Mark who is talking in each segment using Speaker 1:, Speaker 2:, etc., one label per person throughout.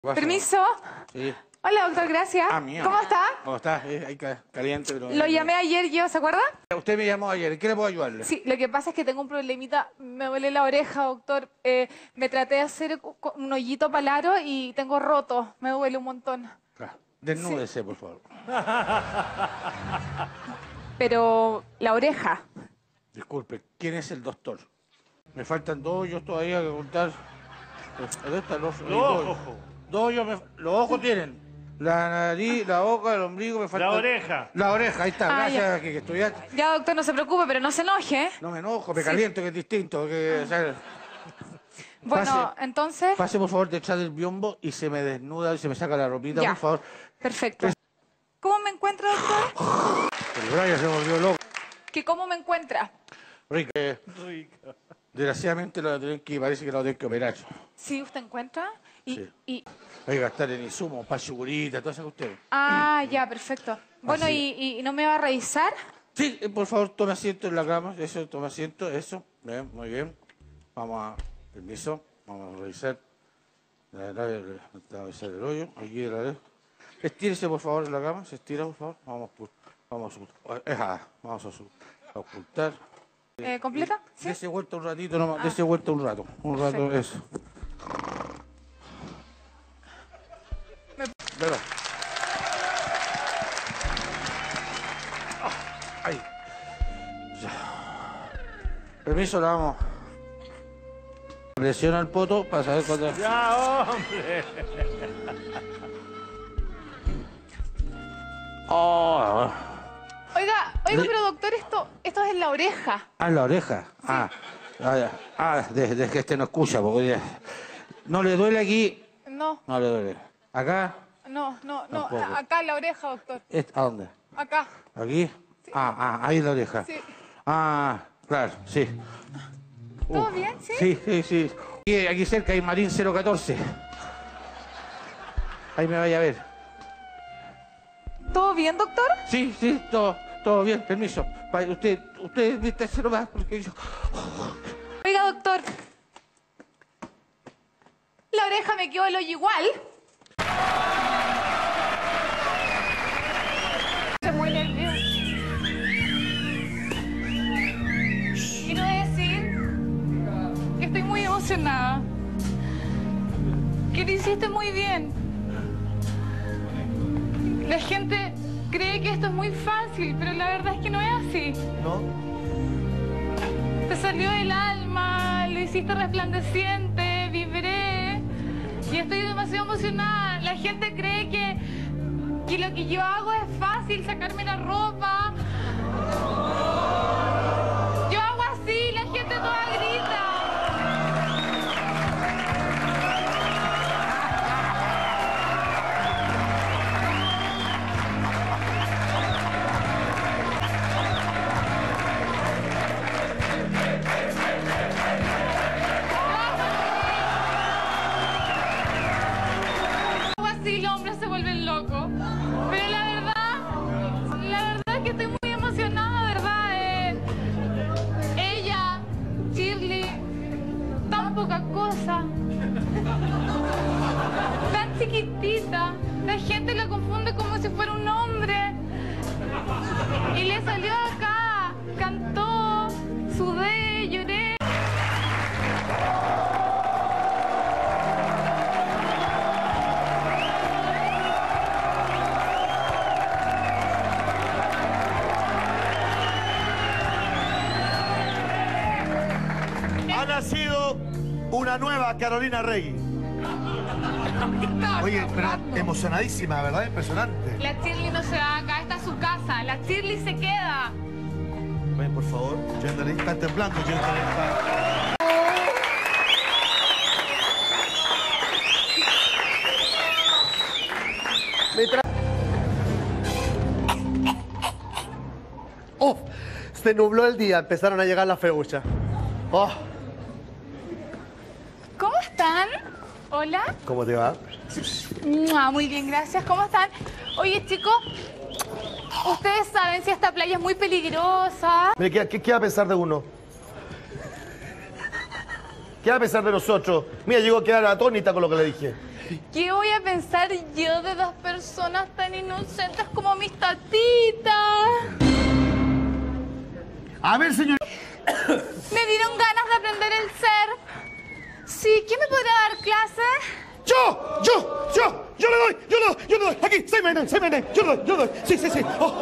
Speaker 1: Permiso.
Speaker 2: Sí.
Speaker 1: Hola, doctor, gracias.
Speaker 2: Ah, mío.
Speaker 1: ¿Cómo está?
Speaker 2: ¿Cómo está? Ahí caliente, pero...
Speaker 1: Lo llamé ayer yo, ¿se acuerda?
Speaker 2: Usted me llamó ayer. ¿En qué le puedo ayudarle?
Speaker 1: Sí, lo que pasa es que tengo un problemita. Me duele la oreja, doctor. Me traté de hacer un hoyito palaro y tengo roto. Me duele un montón.
Speaker 2: Claro. Desnúdese, por favor.
Speaker 1: Pero la oreja.
Speaker 2: Disculpe, ¿quién es el doctor? Me faltan 2 hoyos todavía que contar. ¿Dónde están los
Speaker 3: ojos?
Speaker 2: 2 hoyos. Los ojos tienen. La nariz, la boca, el ombligo, me falta...
Speaker 3: La oreja.
Speaker 2: La oreja, ahí está.
Speaker 1: Ah,
Speaker 2: Gracias, que estudiaste.
Speaker 1: Ya, doctor, no se preocupe, pero no se enoje, ¿eh?
Speaker 2: No me enojo, me caliento, que es distinto. Que, o sea,
Speaker 1: Bueno, entonces...
Speaker 2: pase, por favor, detrás del biombo y se me desnuda y se me saca la ropita,
Speaker 1: Ya.
Speaker 2: por favor.
Speaker 1: Perfecto. ¿Cómo me encuentra, doctor?
Speaker 2: El Brian se volvió loco.
Speaker 1: ¿Que cómo me encuentra?
Speaker 2: Rica. Desgraciadamente parece que lo tienen que operar.
Speaker 1: ¿Sí, usted encuentra?
Speaker 2: Sí. Hay que gastar en insumos, para segurita, todas esas cuestiones.
Speaker 1: Ah, ya, perfecto. Bueno,
Speaker 2: Así.
Speaker 1: ¿y no me va a revisar?
Speaker 2: Sí, por favor, tome asiento en la cama. Eso, tome asiento, eso. Bien, muy bien. Vamos a... Permiso. Vamos a revisar. A revisar el hoyo. Aquí de la derecha. Estírese, por favor, en la cama. Se estira, por favor. Vamos a ocultar.
Speaker 1: ¿Completa? Sí.
Speaker 2: Dese vuelta un ratito nomás. Dese vuelta un rato. Un rato,
Speaker 1: Perfecto.
Speaker 2: eso. Verdad. Ahí. Ya. Permiso, la vamos. Presiona el poto para saber cuándo...
Speaker 3: ¡Ya, hombre!
Speaker 2: Oh.
Speaker 1: Oiga, pero doctor, esto es en la oreja.
Speaker 2: Ah, en la oreja. Desde que este no escucha, porque ya... ¿No le duele aquí?
Speaker 1: No,
Speaker 2: No le duele. ¿Acá?
Speaker 1: no,
Speaker 2: Tampoco.
Speaker 1: acá en la oreja, doctor.
Speaker 2: ¿A dónde?
Speaker 1: Acá.
Speaker 2: ¿Aquí?
Speaker 1: Sí.
Speaker 2: Ahí en la oreja.
Speaker 1: Sí.
Speaker 2: Claro, sí.
Speaker 1: ¿Todo bien, sí?
Speaker 2: Sí. Aquí cerca hay Marín 014. Ahí me vaya a ver.
Speaker 1: ¿Todo bien, doctor?
Speaker 2: Sí, todo bien, permiso. Usted viste cero más porque yo...
Speaker 1: Oiga, doctor. La oreja me quedó el hoyo igual. Estoy muy nerviosa. Quiero decir que estoy muy emocionada. Que lo hiciste muy bien. La gente cree que esto es muy fácil, pero la verdad es que no es así.
Speaker 3: ¿No?
Speaker 1: Te salió del alma, lo hiciste resplandeciente, vibré. Y estoy demasiado emocionada. La gente cree que lo que yo hago es fácil, sacarme la ropa. Yo hago así, la gente toda grita. Así los hombres se vuelven locos. Pero la verdad es que estoy muy emocionada, ¿verdad? Ella, Shirley, tan poca cosa, tan chiquitita, la gente la confunde como si fuera un hombre. Y le salió acá, cantó, sudé, lloré.
Speaker 3: Ha nacido una nueva Carolina Rey. Oye, pero emocionadísima, ¿verdad? Impresionante.
Speaker 1: La Shirley no se va acá, esta es su casa. La Shirley se queda.
Speaker 3: Ven, por favor. Gentleman, está temblando, gentleman.
Speaker 4: ¡Oh! Se nubló el día, empezaron a llegar las feuchas. ¡Oh!
Speaker 1: ¿Cómo están? Hola.
Speaker 4: ¿Cómo te va?
Speaker 1: Muy bien, gracias. ¿Cómo están? Oye, chicos, ustedes saben si esta playa es muy peligrosa.
Speaker 4: Mire, ¿qué va a pensar de uno? ¿Qué va a pensar de nosotros? Mira, llegó a quedar atónita con lo que le dije.
Speaker 1: ¿Qué voy a pensar yo de dos personas tan inocentes como mis tatitas?
Speaker 3: A ver, señor.
Speaker 1: Me dieron ganas de aprender el surf. Sí, ¿quién me podrá dar clases?
Speaker 3: Yo le doy. Aquí, se me yo le doy. Sí. Oh.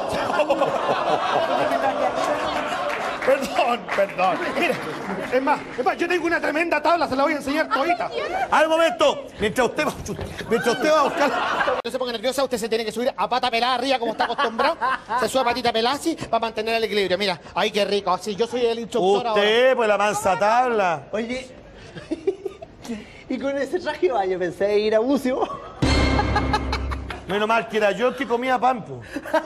Speaker 3: Perdón. Mire, es más, yo tengo una tremenda tabla, se la voy a enseñar todita. Al momento, mientras usted va a buscar...
Speaker 5: No se ponga nerviosa, usted se tiene que subir a pata pelada arriba como está acostumbrado. Se sube a patita pelada así para mantener el equilibrio. Mira, ay, qué rico. Así, yo soy el instructor ahora.
Speaker 3: Usted, pues la mansa tabla.
Speaker 4: Oye, y con ese traje de baño pensé ir a buceo.
Speaker 3: Menos mal que era yo el que comía pan, po.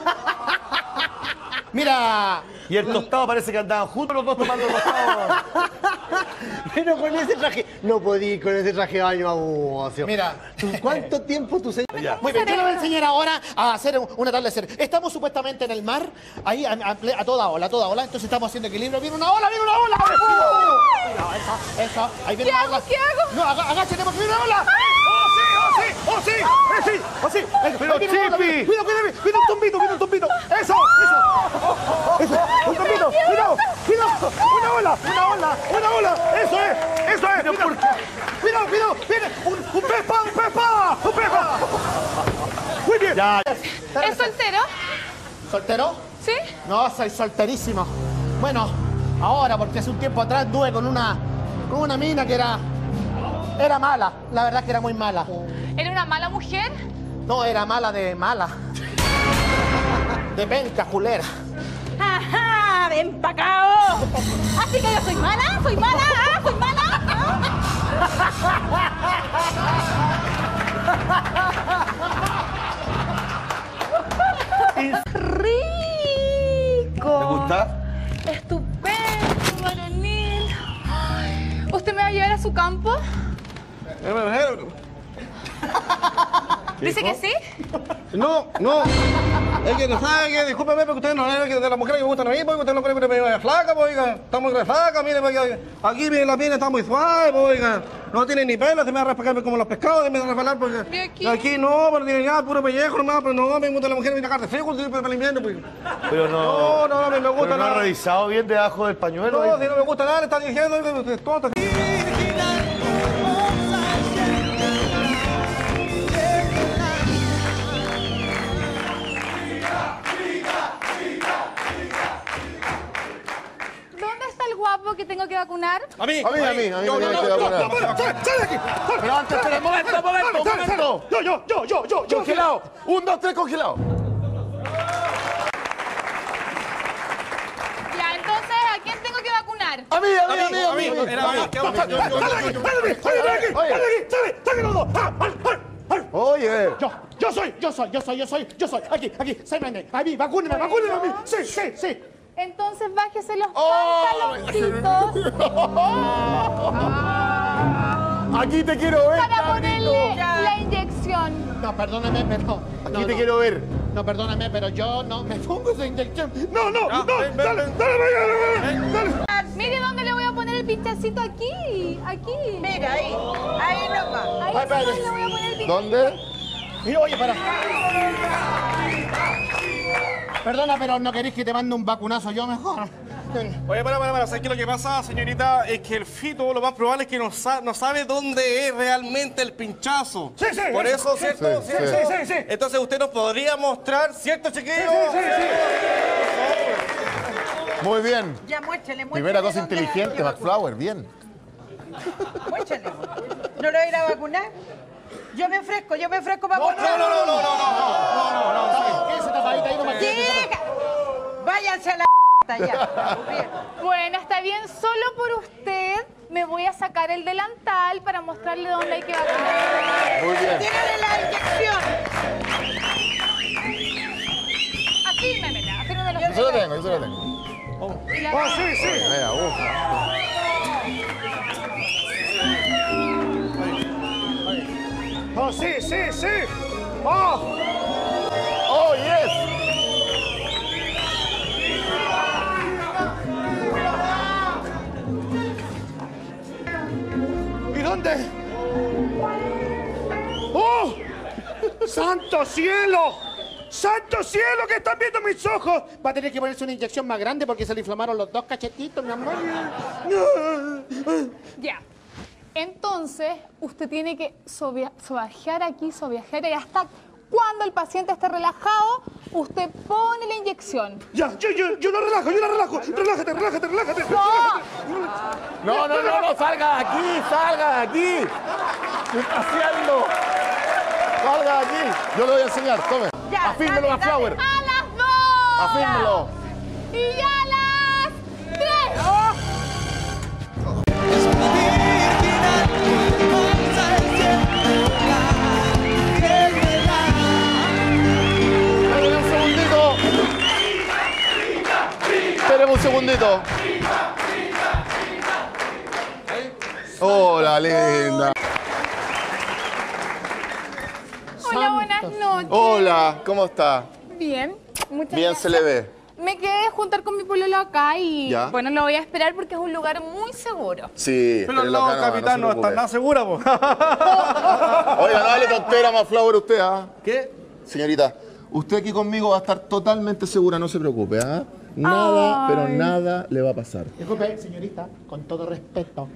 Speaker 5: Mira,
Speaker 3: Y el tostado parece que andaban juntos los dos tomando tostado.
Speaker 4: Pero con ese traje, no podía ir con ese traje de baño a buceo.
Speaker 5: mira.
Speaker 4: ¿Cuánto tiempo tu señor?
Speaker 3: Ya.
Speaker 5: Muy bien, yo le voy a enseñar ahora a hacer una tabla de surf. Estamos supuestamente en el mar, ahí a toda ola. Entonces estamos haciendo equilibrio. ¡Viene una ola! Mira, eso. Ahí viene una ola.
Speaker 1: ¿Qué hago?
Speaker 5: No, agáchate porque viene una ola.
Speaker 3: ¡Oh, sí! Pero
Speaker 5: Ahí viene una ola,
Speaker 3: Chipi.
Speaker 5: Cuidado, viene un tumbito. Eso.
Speaker 3: Un poquito, cuidado, una ola, eso es. Cuidado, viene un pepa. Muy bien. Ya.
Speaker 1: ¿Es soltero?
Speaker 5: ¿Soltero?
Speaker 1: ¿Sí?
Speaker 5: No, soy solterísimo. Bueno, ahora, porque hace un tiempo atrás anduve con una mina que era mala. La verdad que era muy mala.
Speaker 1: ¿Era una mala mujer?
Speaker 5: No, era mala de mala. De penca, culera.
Speaker 6: ¡Ajá! ¡Ven pa' acá! Oh. ¿Así que yo soy mala? ¿Soy mala? ¿Ah? ¿Soy mala? ¡Rico!
Speaker 3: ¿Te gusta?
Speaker 1: Estupendo, varonil. Ay, ¿usted me va a llevar a su campo? ¿Dice que sí?
Speaker 7: No. Es que no sabe que, discúlpeme, pero usted no es de las mujeres que me gustan a mí, porque usted no cree que me vaya flaca, pues, oiga. Está muy re flaca, mire, porque aquí la piel está muy suave, pues, oiga. No tiene ni pelo, se me va a respetar como los pescados, se me va a respetar porque...
Speaker 1: ¿Y aquí?
Speaker 7: Aquí no, pero tiene ya puro pellejo nomás, pero no, me gusta la mujer, viene a carne frío, para el invierno, pues.
Speaker 3: Pero no.
Speaker 7: No, me gusta
Speaker 3: Pero no ha
Speaker 7: nada.
Speaker 3: revisado bien debajo del pañuelo.
Speaker 7: No, si no me gusta nada, le está diciendo, es tonto.
Speaker 1: ¿Dónde está el guapo que tengo que vacunar?
Speaker 7: A mí
Speaker 3: me tiene que vacunar.
Speaker 7: ¡Sal de aquí!
Speaker 3: Pero antes, espera, un momento.
Speaker 7: Yo.
Speaker 3: Congelado. 1, 2, 3, congelado.
Speaker 1: Ya, entonces, ¿a quién tengo que vacunar?
Speaker 3: A mí.
Speaker 7: ¡Sale los dos!
Speaker 3: Oye.
Speaker 5: Yo soy. Aquí, say my name. A mí, vacúneme a mí. Sí.
Speaker 1: Entonces, bájese los pantaloncitos
Speaker 3: Aquí te quiero ver.
Speaker 1: para ponerle la inyección.
Speaker 5: No, perdóname, pero...
Speaker 3: Aquí te quiero ver.
Speaker 5: No, perdóname, pero yo no me pongo esa inyección.
Speaker 7: Dale.
Speaker 1: Mire dónde le voy a poner el pinchacito aquí.
Speaker 6: Mira, ahí nomás.
Speaker 1: Ahí
Speaker 5: Ay,
Speaker 1: sí
Speaker 5: espérate.
Speaker 1: le voy a poner el pinchacito.
Speaker 3: ¿Dónde?
Speaker 5: Y oye, para. Perdona, pero no queréis que te mande un vacunazo yo mejor.
Speaker 7: Oye, para. ¿Sabes qué lo que pasa, señorita? Es que el fito lo más probable es que no sabe dónde es realmente el pinchazo. Sí. Por eso, ¿cierto?
Speaker 3: Sí.
Speaker 7: Entonces, ¿usted nos podría mostrar, cierto, chiquillo? Sí.
Speaker 3: Muy bien.
Speaker 6: Ya, muéstrale.
Speaker 3: Primera cosa
Speaker 6: dónde
Speaker 3: inteligente,
Speaker 6: hay que
Speaker 3: McFlower, bien.
Speaker 6: vacunar. Muéstrale. ¿No lo voy a ir a vacunar? Yo me ofrezco para vacunar.
Speaker 7: No.
Speaker 5: Quédese tapadita ahí nomás.
Speaker 6: Chica, váyanse a la ya.
Speaker 1: Bueno, está bien. Solo por usted me voy a sacar el delantal para mostrarle dónde hay que vacunar.
Speaker 3: Muy bien.
Speaker 6: Tírale la inyección.
Speaker 1: Así, memela. Así no de los
Speaker 3: Yo se lo tengo.
Speaker 1: Y la-
Speaker 3: Mira,
Speaker 7: Oh, sí.
Speaker 3: Oh, yes.
Speaker 7: ¿Y dónde?
Speaker 3: ¡Santo cielo! ¡Santo cielo! ¿Qué están viendo mis ojos? Va a tener que ponerse una inyección más grande porque se le inflamaron los dos cachetitos, mi amor.
Speaker 1: Ya. Entonces, usted tiene que sobajear aquí, sobajear y hasta cuando el paciente esté relajado, usted pone la inyección.
Speaker 3: Ya, yo la relajo, yo la relajo. Relájate.
Speaker 4: No, salga de aquí, salga de aquí. ¿Qué está haciendo? Salga de aquí. Yo le voy a enseñar, tome.
Speaker 6: Ya,
Speaker 4: Afírmelo a Flower.
Speaker 1: ¡A las 2!
Speaker 4: Afírmelo.
Speaker 1: ¡Y a las 3!
Speaker 4: Espéreme un segundito. Hola, linda.
Speaker 1: Hola, buenas noches.
Speaker 4: Hola, ¿cómo está?
Speaker 1: Bien, muchas
Speaker 4: Bien
Speaker 1: gracias.
Speaker 4: se le ve.
Speaker 1: Me quedé a juntar con mi pololo acá y
Speaker 4: Ya.
Speaker 1: bueno, lo voy a esperar porque es un lugar muy seguro.
Speaker 4: Sí,
Speaker 7: Pero
Speaker 4: espérelo
Speaker 7: no,
Speaker 4: acá nomás,
Speaker 7: capitán, no
Speaker 4: se
Speaker 7: está
Speaker 4: preocupe.
Speaker 7: nada segura, po.
Speaker 4: Oiga, no dale tontera más Flower usted, ¿ah?
Speaker 7: ¿Qué?
Speaker 4: Señorita, usted aquí conmigo va a estar totalmente segura, no se preocupe, ¿ah? Nada, pero nada le va a pasar.
Speaker 5: Disculpe, señorita, con todo respeto.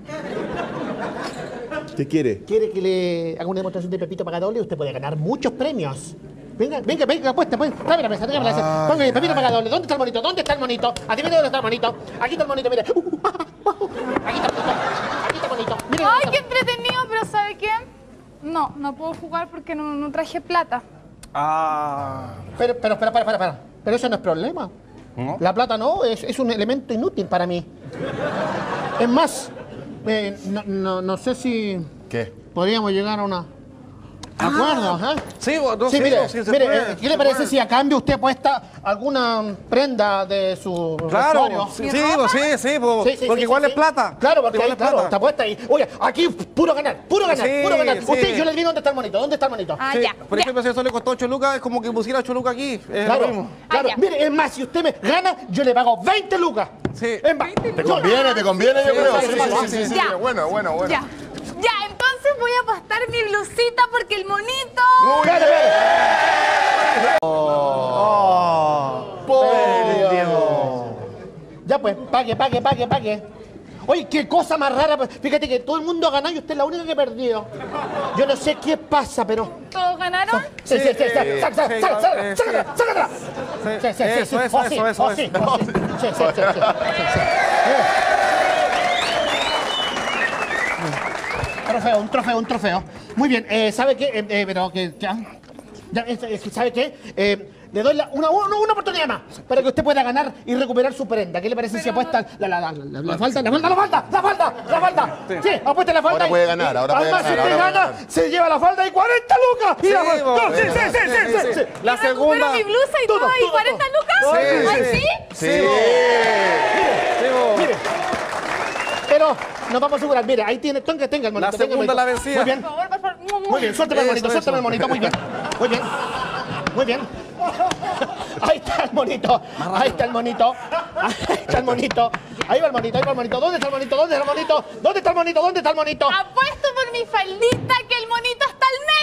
Speaker 4: ¿Qué quiere?
Speaker 5: ¿Quiere que le haga una demostración de Pepito Pagadole? Usted puede ganar muchos premios. Venga, apuesta, pues. Tráeme la mesa, tráeme la mesa. Póngale, Pepito Pagadole. ¿Dónde está el monito? ¿Dónde está el monito? Adivine dónde está el monito. Aquí está el monito, mire. Aquí está el monito. Aquí está el monito. Mire,
Speaker 1: ¡Ay, qué entretenido! Pero ¿sabe qué? No puedo jugar porque no traje plata.
Speaker 5: Pero, para. Pero eso no es problema.
Speaker 7: ¿No?
Speaker 5: La plata no, es un elemento inútil para mí. Es más, no sé si
Speaker 4: ¿Qué?
Speaker 5: podríamos llegar a una acuerdo, ¿eh?
Speaker 7: Sí, no,
Speaker 5: Sí, mire,
Speaker 7: sí, se
Speaker 5: mire,
Speaker 7: puede,
Speaker 5: ¿qué le parece si a cambio usted apuesta alguna prenda de su vestuario?
Speaker 7: Claro, sí, porque igual es plata.
Speaker 5: Claro, porque
Speaker 7: igual
Speaker 5: ahí,
Speaker 7: es plata.
Speaker 5: claro, te apuesta ahí. Oye, aquí puro ganar.
Speaker 7: Sí,
Speaker 5: Puro ganar.
Speaker 7: sí.
Speaker 5: Usted, yo le digo dónde está el monito, ¿dónde está el monito?
Speaker 1: Ah,
Speaker 7: Sí,
Speaker 1: ya.
Speaker 7: por ejemplo, si eso le costó 8 lucas, es como que pusiera 8 lucas aquí. Es
Speaker 5: Claro,
Speaker 7: lo mismo.
Speaker 5: claro.
Speaker 1: ya.
Speaker 5: Mire, es más, si usted me gana, yo le pago 20 lucas.
Speaker 7: Sí.
Speaker 5: Es más,
Speaker 4: ¿Te conviene, yo creo? Sí.
Speaker 1: Ya.
Speaker 4: Bueno.
Speaker 1: Ya, entonces voy a apostar mi blusita porque el monito...
Speaker 5: espérate. Ya pues, pague. Oye, qué cosa más rara. Fíjate que todo el mundo ha ganado y usted es la única que ha perdido. Yo no sé qué pasa, pero...
Speaker 1: ¿Todos ganaron?
Speaker 5: Sí, sácala.
Speaker 7: Eso.
Speaker 5: Un trofeo. Muy bien, ¿sabe qué? ¿Sabe qué? Le doy una oportunidad más para que usted pueda ganar y recuperar su prenda. ¿Qué le parece si apuesta la falta? Sí, apuesta la falta.
Speaker 4: Ahora puede ganar,
Speaker 5: Además, si usted gana, se lleva la falda y 40 lucas.
Speaker 7: Sí,
Speaker 5: Sí.
Speaker 7: La
Speaker 1: ¿Y recupero
Speaker 7: segunda.
Speaker 1: mi blusa y todo y 40 lucas? ¿Ay, sí?
Speaker 5: Mire, pero nos vamos a asegurar. Mire, ahí tiene, tenga el monito.
Speaker 7: La segunda la vencida.
Speaker 5: Muy bien.
Speaker 1: Por favor.
Speaker 5: Muy bien, suéltame el monito,
Speaker 7: Eso.
Speaker 5: muy bien. Ahí está el monito. Ahí va el monito. ¿Dónde está el monito?
Speaker 1: Apuesto por mi faldita que el monito está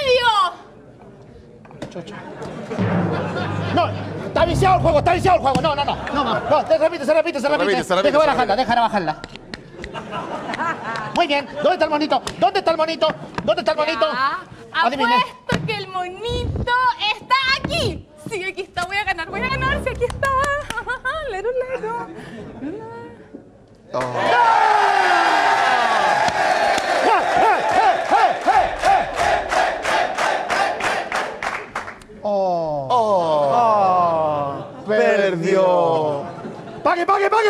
Speaker 1: al medio.
Speaker 5: No, está viciado el juego. No, se repite. Déjame bajarla. Muy bien, ¿dónde está el monito?
Speaker 1: Ya.
Speaker 5: Adivine.
Speaker 1: Apuesto que el monito está aquí. Sí, aquí está. Voy a ganar. Sí, aquí está. Lero.
Speaker 4: Perdió.
Speaker 5: ¡Pague!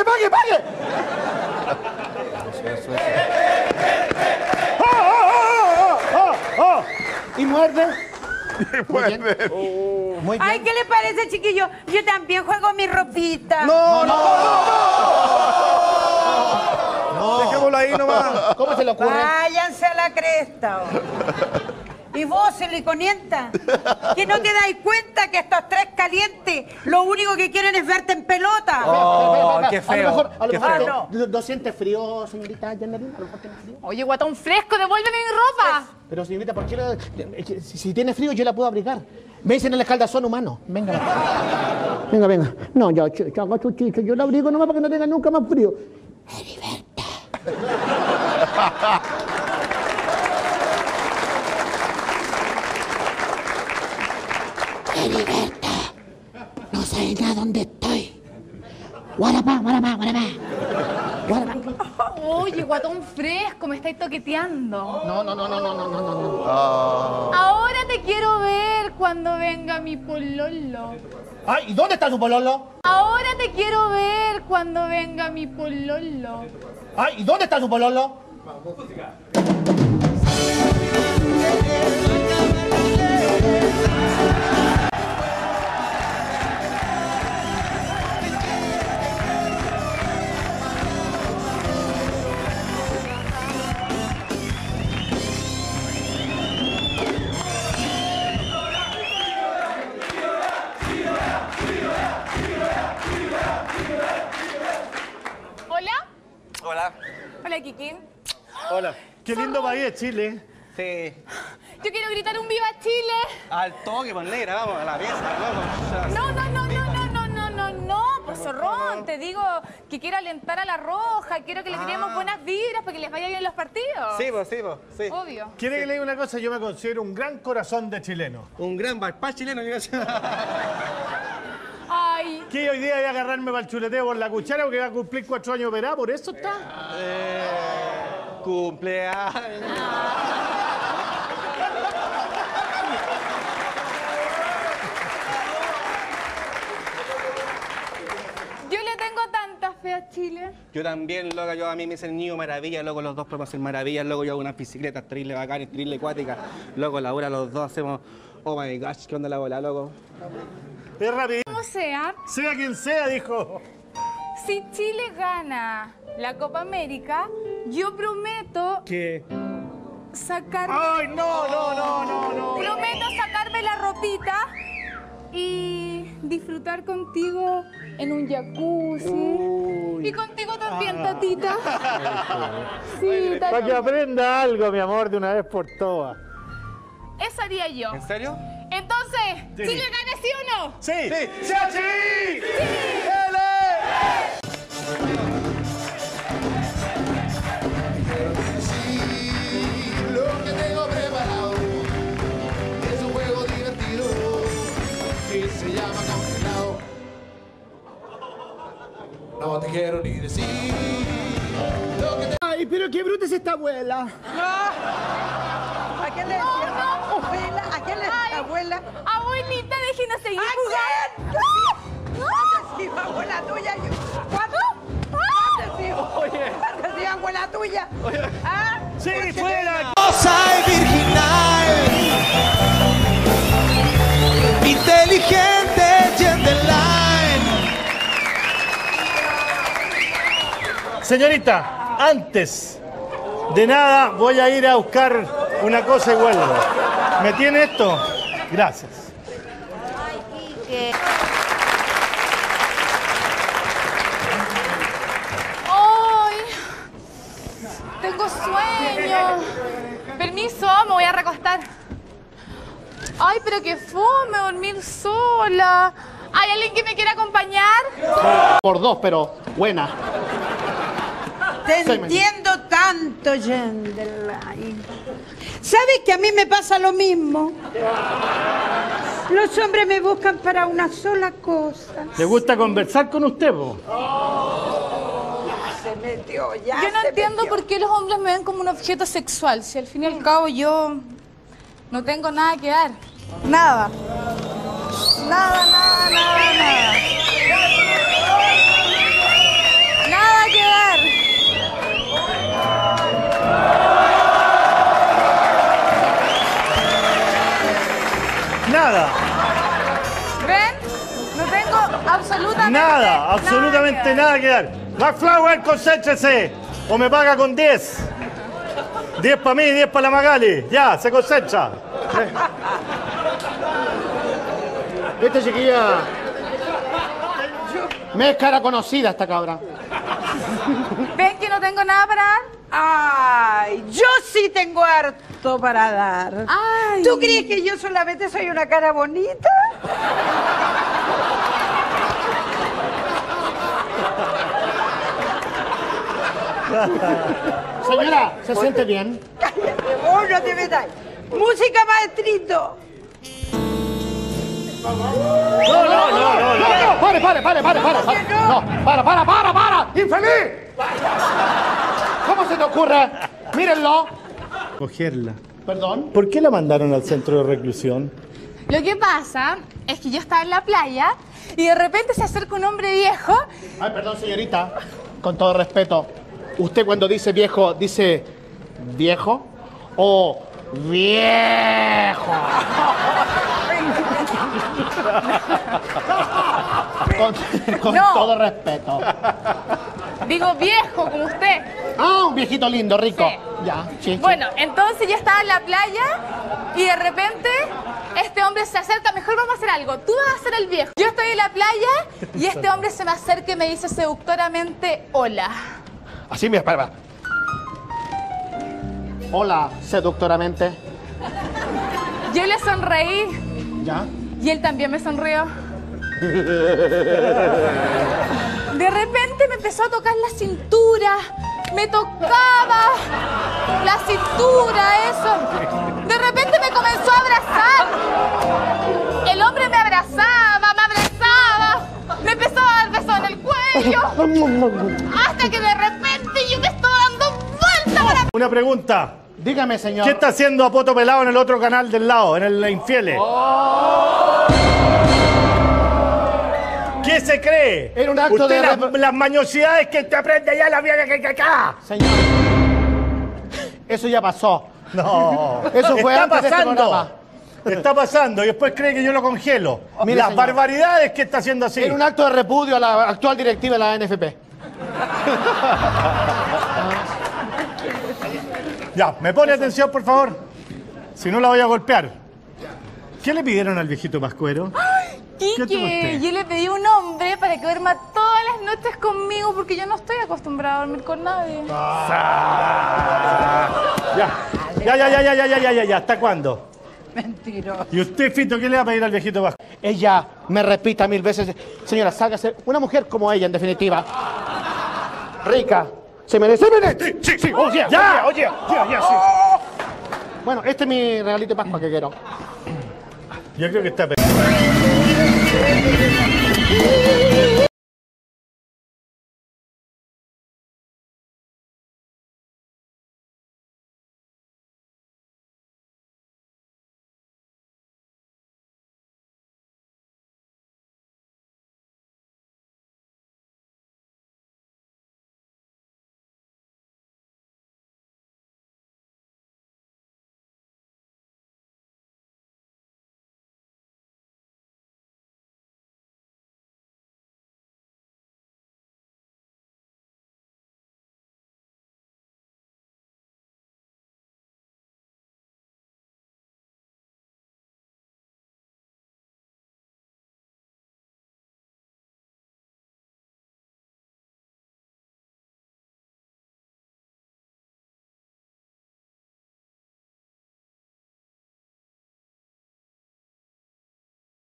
Speaker 5: Y muerde. Muy bien.
Speaker 6: Ay, ¿qué le parece, chiquillo? Yo también juego mi ropita.
Speaker 7: No. Dejémoslo ahí nomás.
Speaker 5: ¿Cómo se le ocurre?
Speaker 6: Váyanse a la cresta. Y vos, siliconienta, que no te dais cuenta que estos tres calientes lo único que quieren es verte en pelota.
Speaker 7: Oh, qué feo.
Speaker 5: A lo
Speaker 7: Qué
Speaker 5: mejor
Speaker 7: feo.
Speaker 5: ¿no siente frío, señorita Yanelín? A lo mejor tiene frío.
Speaker 1: Oye, guatón fresco, devuélveme mi ropa.
Speaker 5: Pero señorita, ¿por qué si tiene frío yo la puedo abrigar? Me dicen el escaldazón humano. Venga. Venga. No, ya, chaga chuchicho, yo la abrigo nomás para que no tenga nunca más frío. Heriberta. Heriberta. No sabes nada dónde estoy. Guarapá.
Speaker 1: Oye, guatón fresco, me estáis toqueteando.
Speaker 5: No.
Speaker 1: Ahora te quiero ver cuando venga mi pololo.
Speaker 5: Ay, ¿y dónde está su pololo?
Speaker 1: Ahora te quiero ver cuando venga mi pololo.
Speaker 5: Ay, ¿y dónde está su pololo?
Speaker 1: Hola, Kikín.
Speaker 3: Hola. Qué lindo país es Chile.
Speaker 7: Sí.
Speaker 1: Yo quiero gritar un ¡Viva Chile!
Speaker 7: Al toque, pues negra, vamos, a la pieza,
Speaker 1: No, pues zorrón, te digo que quiero alentar a la Roja, quiero que le tiremos buenas vibras para que les vaya bien los partidos.
Speaker 7: Sí.
Speaker 1: Obvio.
Speaker 3: ¿Quiere que le diga una cosa? Yo me considero un gran corazón de chileno.
Speaker 7: Un gran bypass chileno, yo
Speaker 1: Ay,
Speaker 3: ¿Qué hoy día voy a agarrarme para el chuleteo por la cuchara porque va a cumplir 4 años verá? ¿Por eso está?
Speaker 7: Cumpleaños.
Speaker 1: yo le tengo tanta fe a Chile.
Speaker 7: Yo también, loco, yo a mí me dicen el niño maravilla, luego los dos podemos hacer maravillas, luego yo hago unas bicicletas triple bacanes, triple acuáticas, luego la hora los dos hacemos, oh my gosh, ¿qué onda la bola, loco?
Speaker 3: Es rápido.
Speaker 1: Como sea,
Speaker 3: Sea quien sea, dijo.
Speaker 1: si Chile gana la Copa América, yo prometo
Speaker 3: ¿Qué?
Speaker 1: sacarme...
Speaker 3: ¡Ay, no!
Speaker 1: Prometo sacarme la ropita y disfrutar contigo en un jacuzzi. Y contigo también, tatita. Sí,
Speaker 3: Para que
Speaker 1: tatita.
Speaker 3: aprenda algo, mi amor, de una vez por todas.
Speaker 1: Eso haría yo.
Speaker 7: ¿En serio?
Speaker 1: Entonces,
Speaker 3: Sí.
Speaker 1: ¿Chile gana sí o no?
Speaker 3: ¡Sí!
Speaker 7: Sí.
Speaker 3: ¡Sí!
Speaker 8: Lo que tengo preparado es un juego divertido que se llama Congelado. No te quiero ni decir lo que te...
Speaker 5: Ay, pero qué bruta es esta abuela.
Speaker 6: ¿A quién le decía? Abuela, ¿a quién le decía abuela?
Speaker 1: Abuelita, déjenos seguir
Speaker 6: ¿A
Speaker 1: jugando.
Speaker 6: quién? Sí, abuela tuya. ¿Cuándo? ¿Cuándo sí, abuela tuya? ¿Ah?
Speaker 3: ¡Sí, fuera!
Speaker 8: Soy virginal, inteligente, gentleman.
Speaker 3: Señorita, antes de nada voy a ir a buscar una cosa y vuelvo. ¿Me tiene esto? Gracias.
Speaker 1: Ay, tengo sueño. Permiso, me voy a recostar. Ay, pero qué fome dormir sola. ¿Hay alguien que me quiera acompañar?
Speaker 5: Por dos, pero buena.
Speaker 6: Te
Speaker 5: Sí,
Speaker 6: entiendo tanto, Gendelay. ¿Sabes que a mí me pasa lo mismo? Los hombres me buscan para una sola cosa.
Speaker 3: ¿Le gusta conversar con usted, po?
Speaker 6: Se metió ya.
Speaker 1: Yo no
Speaker 6: se
Speaker 1: entiendo
Speaker 6: metió.
Speaker 1: por qué los hombres me ven como un objeto sexual. Si al fin y al cabo yo no tengo nada que dar. Nada. Nada. Nada que dar.
Speaker 3: Nada,
Speaker 1: ¿Ven? No tengo absolutamente
Speaker 3: absolutamente nada que dar. McFlower, concéntrese, o me paga con 10. 10 para mí, 10 para la Magali. Ya, se concentra.
Speaker 5: Esta chiquilla... Me es cara conocida esta cabra.
Speaker 6: ¿Ven que no tengo nada para dar? Ay, yo sí tengo harto para dar.
Speaker 1: Ay.
Speaker 6: ¿Tú crees que yo solamente soy una cara bonita?
Speaker 5: Señora, ¿se siente bien?
Speaker 6: Cállate, vos no te metáis. Música, maestrito.
Speaker 5: No, pare. No, para, infeliz. ¿Cómo se te ocurre? Mírenlo.
Speaker 3: Cogerla.
Speaker 5: Perdón.
Speaker 3: ¿Por qué la mandaron al centro de reclusión?
Speaker 1: Lo que pasa es que yo estaba en la playa y de repente se acerca un hombre viejo.
Speaker 5: Ay, perdón, señorita. Con todo respeto. ¿Usted cuando dice viejo, dice viejo o viejo? Con
Speaker 1: No.
Speaker 5: todo respeto.
Speaker 1: Digo viejo, como usted.
Speaker 5: Ah, un viejito lindo, rico.
Speaker 1: Sí.
Speaker 5: Ya, sí.
Speaker 1: Bueno, entonces yo estaba en la playa y de repente este hombre se acerca. Mejor vamos a hacer algo. Tú vas a ser el viejo. Yo estoy en la playa y este hombre se me acerca y me dice seductoramente hola.
Speaker 5: Así me espera. Hola, seductoramente.
Speaker 1: Yo le sonreí
Speaker 5: ¿Ya?
Speaker 1: y él también me sonrió. De repente me empezó a tocar la cintura. Me tocaba la cintura, eso. De repente me comenzó a abrazar. El hombre me abrazaba, me empezó a dar besos en el cuello. Hasta que de repente yo me estaba dando vuelta para...
Speaker 3: Una pregunta.
Speaker 5: Dígame, señor.
Speaker 3: ¿Qué está haciendo a poto pelado en el otro canal del lado, en el Infieles? ¿Qué se cree?
Speaker 5: Era un acto
Speaker 3: Usted
Speaker 5: de...
Speaker 3: las mañosidades que te aprende ya la vieja que acá.
Speaker 5: Señor, eso ya pasó.
Speaker 3: No.
Speaker 5: Eso fue
Speaker 3: está
Speaker 5: antes de este
Speaker 3: pasando.
Speaker 5: programa.
Speaker 3: Está pasando y después cree que yo lo congelo.
Speaker 5: Mire,
Speaker 3: las
Speaker 5: señor.
Speaker 3: barbaridades que está haciendo así.
Speaker 5: Era un acto de repudio a la actual directiva de la NFP.
Speaker 3: Ya, ¿me pone atención, por favor? Si no la voy a golpear. ¿Qué le pidieron al viejito Pascuero? ¿Qué tuvo
Speaker 1: Quique,
Speaker 3: usted?
Speaker 1: yo le pedí un hombre para que duerma todas las noches conmigo porque yo no estoy acostumbrada a dormir con nadie.
Speaker 3: Ya. ¿Hasta cuándo?
Speaker 6: Mentiroso.
Speaker 3: ¿Y usted, Fito, qué le va a pedir al viejito Pascuero?
Speaker 5: Ella me repita 1000 veces. Señora, sálgase. Una mujer como ella, en definitiva. Rica. Se merece. Sí. Oye, sí. Bueno, este es mi regalito de Pascua que quiero.
Speaker 3: Yo creo que está...